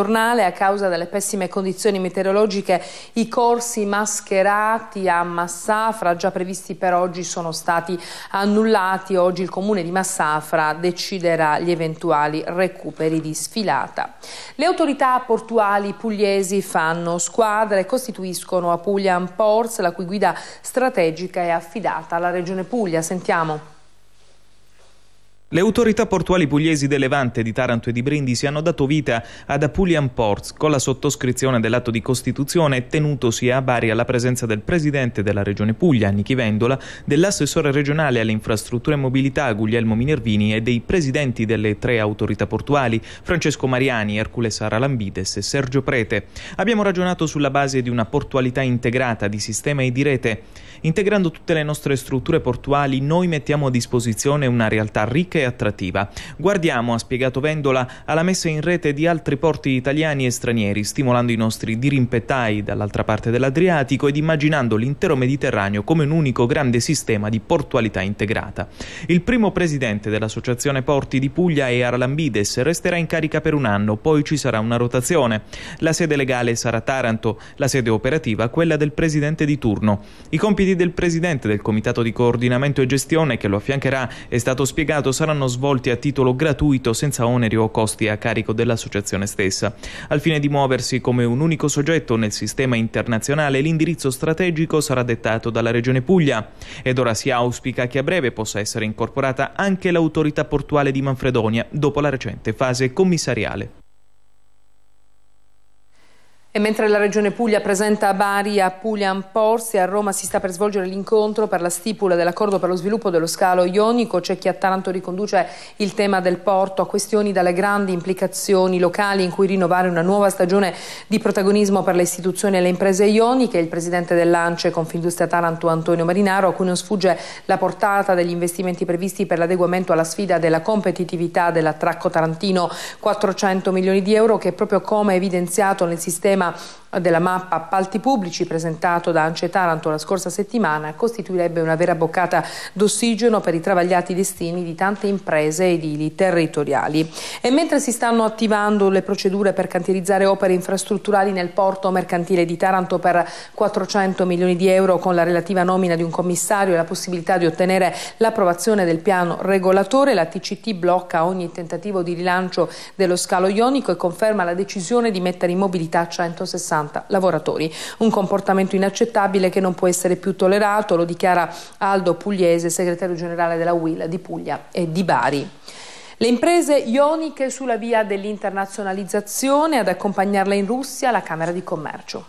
A causa delle pessime condizioni meteorologiche i corsi mascherati a Massafra già previsti per oggi sono stati annullati. Oggi il comune di Massafra deciderà gli eventuali recuperi di sfilata. Le autorità portuali pugliesi fanno squadra e costituiscono Apulian Ports, la cui guida strategica è affidata alla Regione Puglia. Sentiamo. Le autorità portuali pugliesi del Levante, di Taranto e di Brindisi hanno dato vita ad Apulian Ports con la sottoscrizione dell'atto di costituzione tenutosi a Bari alla presenza del presidente della Regione Puglia, Nichi Vendola, dell'assessore regionale alle infrastrutture e mobilità, Guglielmo Minervini, e dei presidenti delle 3 autorità portuali, Francesco Mariani, Ercole Sara Lambides e Sergio Prete. Abbiamo ragionato sulla base di una portualità integrata di sistema e di rete. Integrando tutte le nostre strutture portuali, noi mettiamo a disposizione una realtà ricca e attrattiva. Guardiamo, ha spiegato Vendola, alla messa in rete di altri porti italiani e stranieri, stimolando i nostri dirimpettai dall'altra parte dell'Adriatico ed immaginando l'intero Mediterraneo come un unico grande sistema di portualità integrata. Il primo presidente dell'Associazione Porti di Puglia è Aralambides, resterà in carica per un anno, poi ci sarà una rotazione. La sede legale sarà Taranto, la sede operativa quella del presidente di turno. I compiti del presidente del comitato di coordinamento e gestione che lo affiancherà, è stato spiegato, saranno svolti a titolo gratuito senza oneri o costi a carico dell'associazione stessa. Al fine di muoversi come un unico soggetto nel sistema internazionale, l'indirizzo strategico sarà dettato dalla Regione Puglia ed ora si auspica che a breve possa essere incorporata anche l'autorità portuale di Manfredonia dopo la recente fase commissariale. E mentre la Regione Puglia presenta a Bari Apulian Ports e a Roma si sta per svolgere l'incontro per la stipula dell'accordo per lo sviluppo dello scalo ionico, c'è chi a Taranto riconduce il tema del porto a questioni dalle grandi implicazioni locali in cui rinnovare una nuova stagione di protagonismo per le istituzioni e le imprese ioniche. Il presidente dell'ANCE Confindustria Taranto, Antonio Marinaro, a cui non sfugge la portata degli investimenti previsti per l'adeguamento alla sfida della competitività dell'attracco tarantino, 400 milioni di euro, che proprio come evidenziato nel sistema della mappa appalti pubblici presentato da ANCE Taranto la scorsa settimana costituirebbe una vera boccata d'ossigeno per i travagliati destini di tante imprese edili territoriali. E mentre si stanno attivando le procedure per cantierizzare opere infrastrutturali nel porto mercantile di Taranto per 400 milioni di euro con la relativa nomina di un commissario e la possibilità di ottenere l'approvazione del piano regolatore, la TCT blocca ogni tentativo di rilancio dello scalo ionico e conferma la decisione di mettere in mobilità 160 lavoratori. Un comportamento inaccettabile che non può essere più tollerato, lo dichiara Aldo Pugliese, segretario generale della UIL di Puglia e di Bari. Le imprese ioniche sulla via dell'internazionalizzazione, ad accompagnarle in Russia la Camera di Commercio.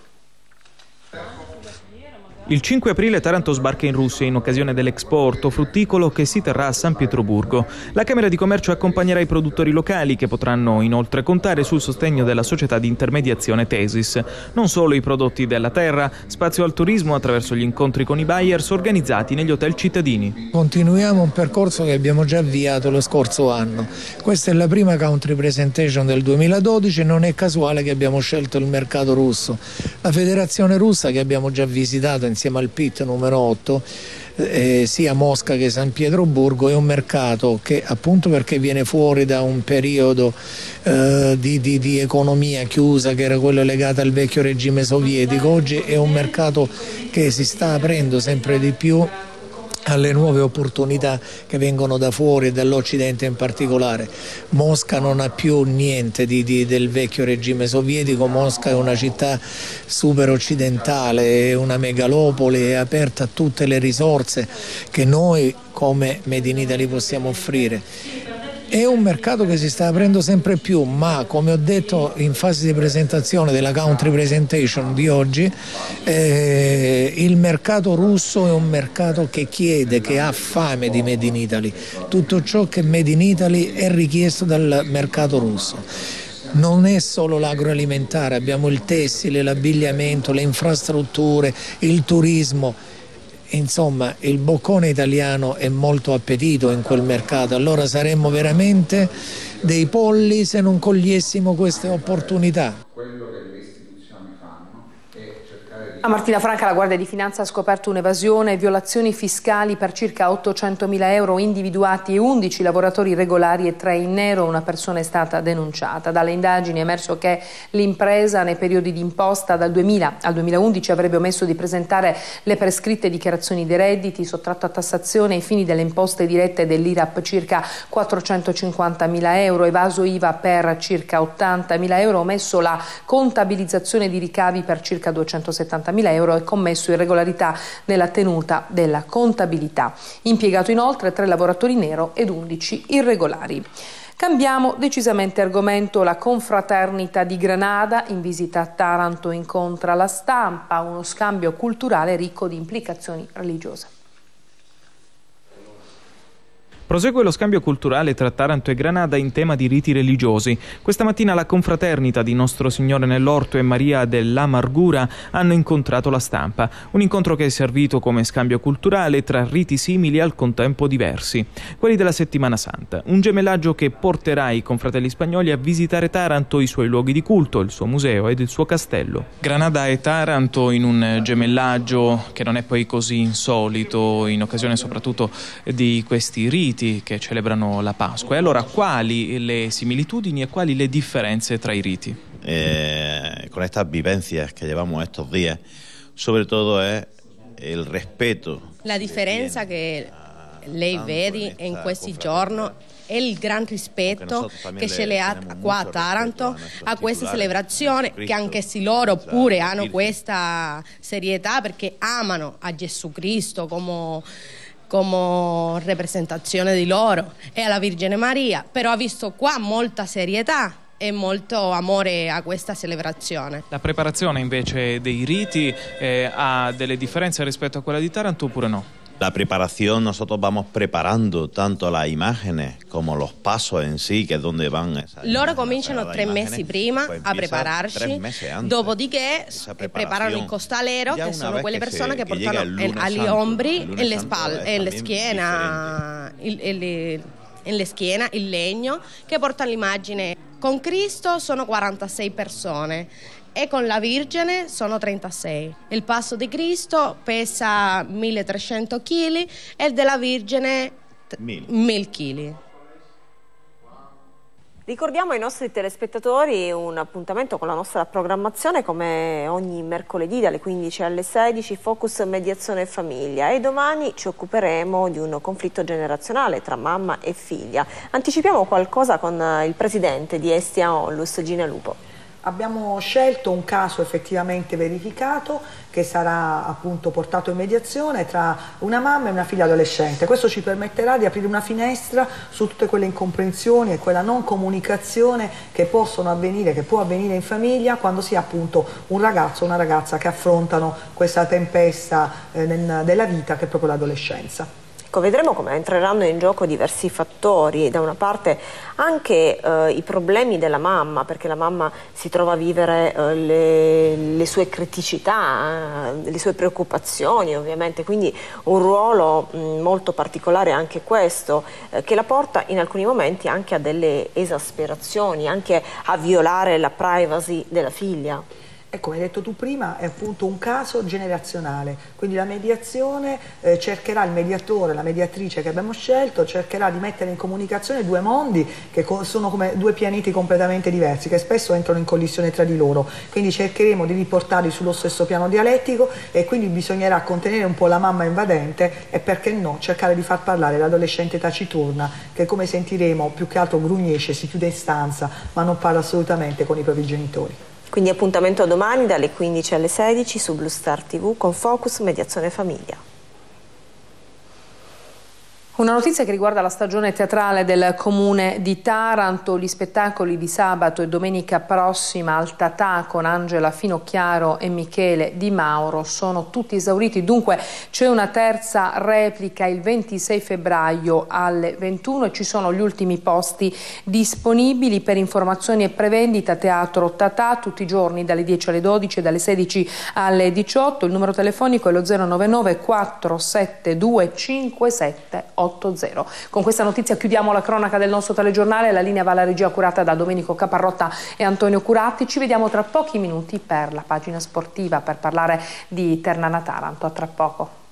Il 5 aprile Taranto sbarca in Russia in occasione dell'Exporto frutticolo che si terrà a San Pietroburgo. La Camera di Commercio accompagnerà i produttori locali che potranno inoltre contare sul sostegno della società di intermediazione Tesis. Non solo i prodotti della terra, spazio al turismo attraverso gli incontri con i buyers organizzati negli hotel cittadini. Continuiamo un percorso che abbiamo già avviato lo scorso anno. Questa è la prima country presentation del 2012 e non è casuale che abbiamo scelto il mercato russo. La federazione russa che abbiamo già visitato insieme al PIT numero 8, sia Mosca che San Pietroburgo, è un mercato che, appunto perché viene fuori da un periodo di economia chiusa che era quello legato al vecchio regime sovietico, oggi è un mercato che si sta aprendo sempre di più alle nuove opportunità che vengono da fuori e dall'Occidente in particolare. Mosca non ha più niente del vecchio regime sovietico. Mosca è una città super occidentale, è una megalopoli, è aperta a tutte le risorse che noi come Made in Italy possiamo offrire. È un mercato che si sta aprendo sempre più, ma come ho detto in fase di presentazione della country presentation di oggi, il mercato russo è un mercato che chiede, che ha fame di Made in Italy. Tutto ciò che è Made in Italy è richiesto dal mercato russo. Non è solo l'agroalimentare, abbiamo il tessile, l'abbigliamento, le infrastrutture, il turismo. Insomma, il boccone italiano è molto appetito in quel mercato, allora saremmo veramente dei polli se non cogliessimo queste opportunità. Quello che le istituzioni fanno è cercare di A Martina Franca la Guardia di Finanza ha scoperto un'evasione e violazioni fiscali per circa 800.000 euro, individuati 11 lavoratori regolari e 3 in nero. Una persona è stata denunciata. Dalle indagini è emerso che l'impresa nei periodi di imposta dal 2000 al 2011 avrebbe omesso di presentare le prescritte dichiarazioni dei redditi, sottratto a tassazione ai fini delle imposte dirette dell'IRAP circa 450.000 euro, evaso IVA per circa 80.000 euro, omesso la contabilizzazione di ricavi per circa 270.000 euro e commesso irregolarità nella tenuta della contabilità. Impiegato inoltre 3 lavoratori nero ed 11 irregolari. Cambiamo decisamente argomento. La confraternita di Granada in visita a Taranto incontra la stampa, uno scambio culturale ricco di implicazioni religiose. Prosegue lo scambio culturale tra Taranto e Granada in tema di riti religiosi. Questa mattina la confraternita di Nostro Signore nell'Orto e Maria dell'Amargura hanno incontrato la stampa. Un incontro che è servito come scambio culturale tra riti simili e al contempo diversi. Quelli della Settimana Santa. Un gemellaggio che porterà i confratelli spagnoli a visitare Taranto, i suoi luoghi di culto, il suo museo ed il suo castello. Granada e Taranto in un gemellaggio che non è poi così insolito, in occasione soprattutto di questi riti che celebrano la Pasqua. E allora quali le similitudini e quali le differenze tra i riti? Con estas vivencias que llevamos estos días, sobre todo es el respeto. La differenza che lei vede in questi giorni è il gran rispetto che ce l'ha qua a Taranto a questa celebrazione, che anche se loro pure hanno questa serietà perché amano a Gesù Cristo come rappresentazione di loro e alla Vergine Maria, però ha visto qua molta serietà e molto amore a questa celebrazione. La preparazione invece dei riti ha delle differenze rispetto a quella di Taranto oppure no? La preparación, nosotros vamos preparando tanto las imágenes como los pasos en sí, que es donde van. Loro cominciano 3 mesi prima a prepararsi, dopodiché preparano il costalero, che sono quelle persone che portano agli ombri e le spalle, e le schiena, le schiena il legno, che portano l'immagine. Con Cristo sono 46 persone. E con la Vergine sono 36. Il passo di Cristo pesa 1300 kg e il della Vergine 1000 kg. Ricordiamo ai nostri telespettatori un appuntamento con la nostra programmazione come ogni mercoledì dalle 15 alle 16, Focus Mediazione e Famiglia, e domani ci occuperemo di un conflitto generazionale tra mamma e figlia. Anticipiamo qualcosa con il presidente di Estia Onlus, Gina Lupo. Abbiamo scelto un caso effettivamente verificato che sarà appunto portato in mediazione tra una mamma e una figlia adolescente. Questo ci permetterà di aprire una finestra su tutte quelle incomprensioni e quella non comunicazione che possono avvenire, che può avvenire in famiglia quando si ha appunto un ragazzo o una ragazza che affrontano questa tempesta della vita che è proprio l'adolescenza. Vedremo come entreranno in gioco diversi fattori, da una parte anche i problemi della mamma, perché la mamma si trova a vivere le sue criticità, le sue preoccupazioni ovviamente, quindi un ruolo molto particolare anche questo, che la porta in alcuni momenti anche a delle esasperazioni, anche a violare la privacy della figlia. E come hai detto tu prima, è appunto un caso generazionale, quindi la mediazione cercherà, il mediatore, la mediatrice che abbiamo scelto, cercherà di mettere in comunicazione 2 mondi che sono come 2 pianeti completamente diversi, che spesso entrano in collisione tra di loro, quindi cercheremo di riportarli sullo stesso piano dialettico e quindi bisognerà contenere un po' la mamma invadente e, perché no, cercare di far parlare l'adolescente taciturna che, come sentiremo, più che altro grugnisce, si chiude in stanza ma non parla assolutamente con i propri genitori. Quindi appuntamento domani dalle 15 alle 16 su Blue Star TV con Focus Mediazione Famiglia. Una notizia che riguarda la stagione teatrale del comune di Taranto. Gli spettacoli di sabato e domenica prossima al Tatà con Angela Finocchiaro e Michele Di Mauro sono tutti esauriti, dunque c'è una terza replica il 26 febbraio alle 21 e ci sono gli ultimi posti disponibili. Per informazioni e prevendita Teatro Tatà tutti i giorni dalle 10 alle 12 e dalle 16 alle 18. Il numero telefonico è lo 099 472 578. 80. Con questa notizia chiudiamo la cronaca del nostro telegiornale. La linea va alla regia curata da Domenico Caparrotta e Antonio Curatti. Ci vediamo tra pochi minuti per la pagina sportiva per parlare di Ternana Taranto. A tra poco.